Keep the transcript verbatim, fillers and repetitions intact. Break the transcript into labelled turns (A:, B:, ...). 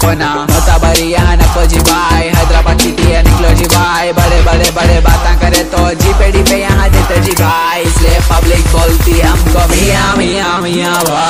A: ना नोता बरी यहाँ नको जी भाई, हैदराबाद सिटी है निकलो जी भाई, बड़े बड़े बड़े बातें करे तो जी पेड़ी पे यहाँ देते जी भाई, इसलिए पब्लिक बोलती हमको मियाँ मियाँ मियाँ भाई।